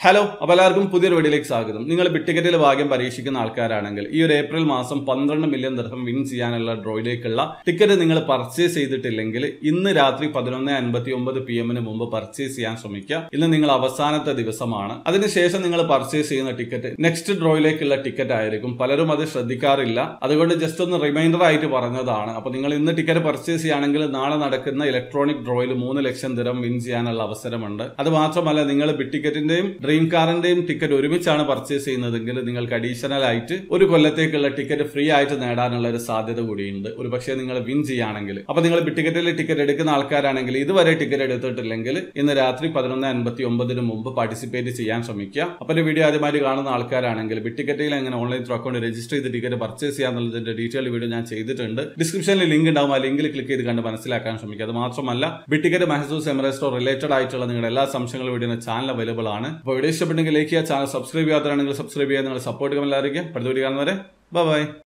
Hello, അപ്പോൾ എല്ലാവർക്കും പുതിയൊരു വീഡിയോയിലേക്ക് സ്വാഗതം. നിങ്ങൾ ബിറ്റ് ടിക്കറ്റിൽ ഭാഗ്യം പരീക്ഷിക്കുന്ന ആൾക്കാരാണെങ്കിൽ ഈ ഒരു ഏപ്രിൽ മാസം 12 മില്യൺ ദിർഹം വിൻ ചെയ്യാനുള്ള ഡ്രോയിലേക്കുള്ള ടിക്കറ്റ് നിങ്ങൾ പർച്ചേസ് ചെയ്തിട്ടില്ലെങ്കിൽ ഇന്ന് രാത്രി 11:59 PM മുമ്പ് പർച്ചേസ് ചെയ്യാൻ ശ്രമിക്കുക. ഇന്ന് നിങ്ങൾ അവസാനത്തെ ദിവസമാണ്. അതിനുശേഷം നിങ്ങൾ പർച്ചേസ് ചെയ്യുന്ന ടിക്കറ്റ് നെക്സ്റ്റ് ഡ്രോയിലേക്കുള്ള ടിക്കറ്റ് ആയിരിക്കും. പലരും അത് ശ്രദ്ധിക്കാറില്ല. അതുകൊണ്ട് ജസ്റ്റ് ഒന്ന് റിമൈൻഡർ ആയിട്ട് പറഞ്ഞതാണ്. അപ്പോൾ നിങ്ങൾ ഇന്ന് ടിക്കറ്റ് പർച്ചേസ് ചെയ്യുകയാണെങ്കിൽ നാളെ നടക്കുന്ന ഇലക്ട്രോണിക് ഡ്രോയിൽ 3 ലക്ഷം ദിർഹം വിൻ ചെയ്യാനുള്ള അവസരമുണ്ട്. അത് മാത്രമല്ല, നിങ്ങൾ ബിറ്റ് ടിക്കറ്റിന്റെയും ഡ്രീം കാറിന്റെയും ടിക്കറ്റ് ഒരുമിച്ചാണ് പർച്ചേസ് ചെയ്യുന്നതെങ്കിൽ നിങ്ങൾക്ക് അഡീഷണൽ ആയിട്ട് ഒരു കൊല്ലത്തേക്കുള്ള ടിക്കറ്റ് ഫ്രീ ആയിട്ട് നേടാനുള്ള ഒരു സാധ്യത കൂടിയുണ്ട്, ഒരു പക്ഷേ നിങ്ങൾ വിൻ ചെയ്യുകയാണെങ്കിൽ. അപ്പൊ നിങ്ങൾ ബിറ്റ് ടിക്കറ്റിൽ ടിക്കറ്റ് എടുക്കുന്ന ആൾക്കാരാണെങ്കിൽ ഇതുവരെ ടിക്കറ്റ് എടുത്തിട്ടില്ലെങ്കിൽ ഇന്ന് രാത്രി 11:59 മുമ്പ് പാർട്ടിസിപ്പേറ്റ് ചെയ്യാൻ ശ്രമിക്കുക. അപ്പോൾ ഈ വീഡിയോ ആദ്യമായിട്ട് കാണുന്ന ആൾക്കാരാണെങ്കിൽ ബിറ്റ് ടിക്കറ്റിൽ എങ്ങനെ ഓൺലൈൻ ത്രൂ അക്കൗണ്ട് രജിസ്റ്റർ ചെയ്ത് ടിക്കറ്റ് പർച്ചേസ് ചെയ്യാന്നുള്ളതിന്റെ ഡീറ്റെയിൽ വീഡിയോ ഞാൻ ചെയ്തിട്ടുണ്ട്. ഡിസ്ക്രിപ്ഷനിൽ ലിങ്ക് ഉണ്ടാവും. ആ ലിങ്കിൽ ക്ലിക്ക് ചെയ്ത് കണ്ട് മനസ്സിലാക്കാൻ ശ്രമിക്കുക. അത് മാത്രമല്ല, ബിറ്റ് ടിക്കറ്റ്, മഹസൂസ്, എമറേസ്റ്റോ റിലേറ്റഡ് ആയിട്ടുള്ള നിങ്ങളുടെ എല്ലാ സംശയങ്ങളും വീഡിയോ ചാനൽ അവൈലബിൾ ആണ്. അപ്പോൾ വീഡിയോ ഇഷ്ടപ്പെട്ടെങ്കിൽ ലൈക്ക് ചെയ്യുക, ചാനൽ സബ്സ്ക്രൈബ് ചെയ്യാത്തതാണെങ്കിൽ സബ്സ്ക്രൈബ് ചെയ്യാൻ നിങ്ങൾ സപ്പോർട്ട് കമന്റ് അറിയിക്കുക. അടുത്ത വീഡിയോ കാണുന്നവരെ ബൈ.